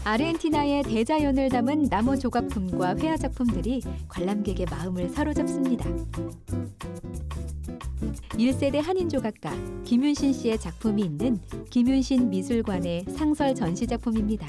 아르헨티나의 대자연을 담은 나무 조각품과 회화 작품들이 관람객의 마음을 사로잡습니다. 1세대 한인 조각가 김윤신 씨의 작품이 있는 김윤신 미술관의 상설 전시 작품입니다.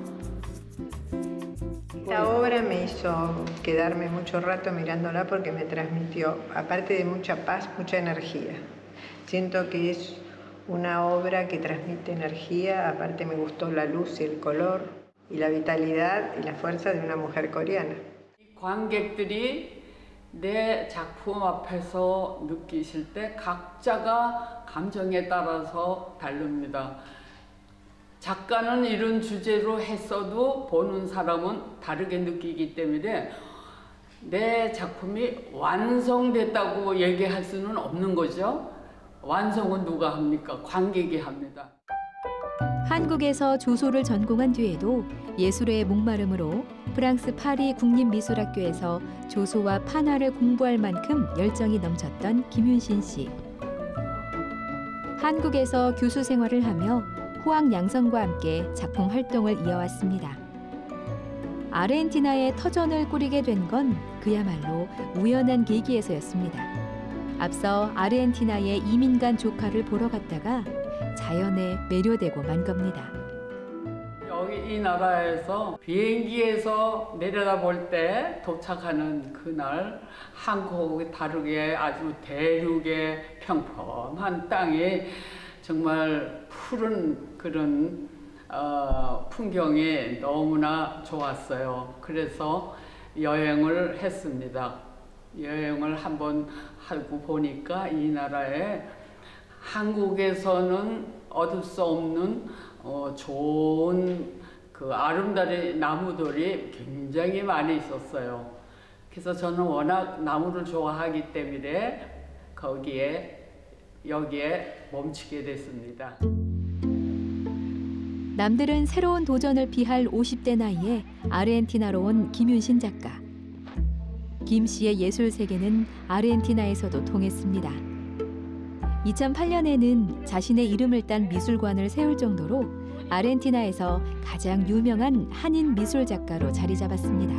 Esta obra me hizo quedarme mucho rato mirándola porque me transmitió, aparte de mucha paz, mucha energía. Siento que es una obra que transmite energía, aparte me gustó la luz y el color y la vitalidad y la fuerza de una mujer coreana. 관객들이 내 작품 앞에서 느끼실 때 각자가 감정에 따라서 다릅니다. 작가는 이런 주제로 했어도 보는 사람은 다르게 느끼기 때문에 내 작품이 완성됐다고 얘기할 수는 없는 거죠. 완성은 누가 합니까? 관객이 합니다. 한국에서 조소를 전공한 뒤에도 예술의 목마름으로 프랑스 파리 국립미술학교에서 조소와 판화를 공부할 만큼 열정이 넘쳤던 김윤신 씨. 한국에서 교수 생활을 하며 후학 양성과 함께 작품 활동을 이어왔습니다. 아르헨티나에 터전을 꾸리게 된 건 그야말로 우연한 계기에서였습니다. 앞서 아르헨티나의 이민간 조카를 보러 갔다가 자연에 매료되고 만 겁니다. 여기 이 나라에서 비행기에서 내려다볼 때 도착하는 그날 한국이 다르게 아주 대륙의 평범한 땅이 정말 푸른 그런 풍경이 너무나 좋았어요. 그래서 여행을 했습니다. 여행을 한번 하고 보니까 이 나라에 한국에서는 얻을 수 없는 좋은 그 아름다운 나무들이 굉장히 많이 있었어요. 그래서 저는 워낙 나무를 좋아하기 때문에 여기에 멈추게 됐습니다. 남들은 새로운 도전을 피할 50대 나이에 아르헨티나로 온 김윤신 작가. 김 씨의 예술 세계는 아르헨티나에서도 통했습니다. 2008년에는 자신의 이름을 딴 미술관을 세울 정도로 아르헨티나에서 가장 유명한 한인 미술 작가로 자리 잡았습니다.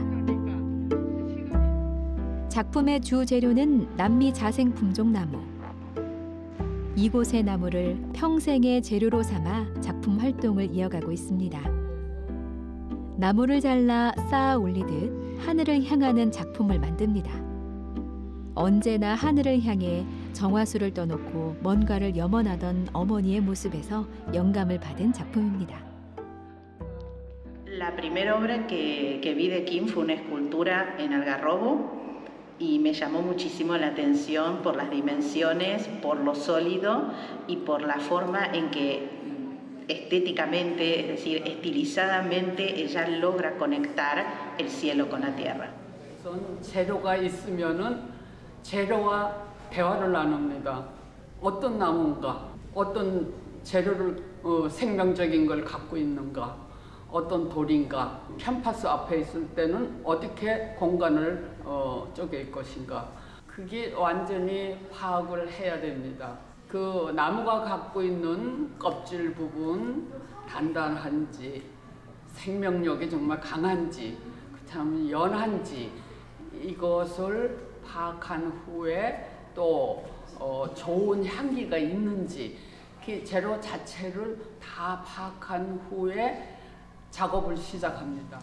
작품의 주 재료는 남미 자생 품종 나무. 이곳의 나무를 평생의 재료로 삼아 작품 활동을 이어가고 있습니다. 나무를 잘라 쌓아 올리듯 하늘을 향하는 작품을 만듭니다. 언제나 하늘을 향해 정화수를 떠놓고 뭔가를 염원하던 어머니의 모습에서 영감을 받은 작품입니다. La primera obra que vi de Kim fue una escultura en Algarrobo y me llamó muchísimo la atención por las dimensiones, por lo sólido y por la forma en que estéticamente, es decir, estilizadamente, ella logra conectar el cielo con la tierra. 재료가 있으면은 재료와 대화를 나눕니다. 어떤 나무인가, 어떤 재료를 생명적인 걸 갖고 있는가, 어떤 돌인가, 캔파스 앞에 있을 때는 어떻게 공간을 쪼갤 것인가. 그게 완전히 파악을 해야 됩니다. 그 나무가 갖고 있는 껍질 부분 단단한지, 생명력이 정말 강한지, 그렇다면 연한지 이것을 파악한 후에 또 좋은 향기가 있는지 그 재료 자체를 다 파악한 후에 작업을 시작합니다.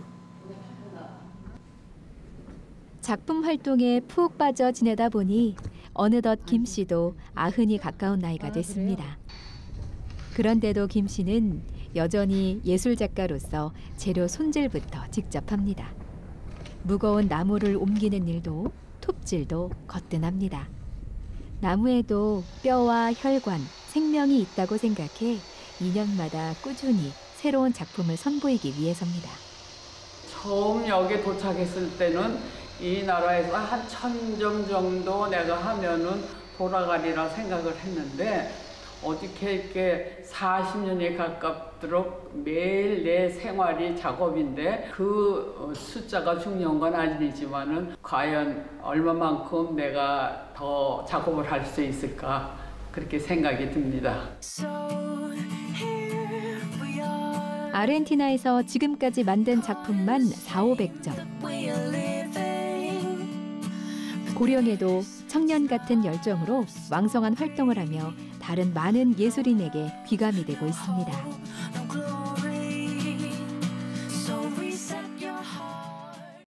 작품 활동에 푹 빠져 지내다 보니 어느덧 김 씨도 90이 가까운 나이가 됐습니다. 그런데도 김 씨는 여전히 예술 작가로서 재료 손질부터 직접 합니다. 무거운 나무를 옮기는 일도 톱질도 거뜬합니다. 나무에도 뼈와 혈관, 생명이 있다고 생각해 2년마다 꾸준히 새로운 작품을 선보이기 위해서입니다. 처음 여기 도착했을 때는 이 나라에서 한 1000점 정도 내가 하면은 돌아가리라 생각을 했는데 어떻게 이렇게 40년에 가깝도록 매일 내 생활이 작업인데 그 숫자가 중요한 건 아니지만은 과연 얼마만큼 내가 더 작업을 할 수 있을까 그렇게 생각이 듭니다. 아르헨티나에서 지금까지 만든 작품만 400~500점. 고령에도 청년 같은 열정으로 왕성한 활동을 하며 다른 많은 예술인에게 귀감이 되고 있습니다.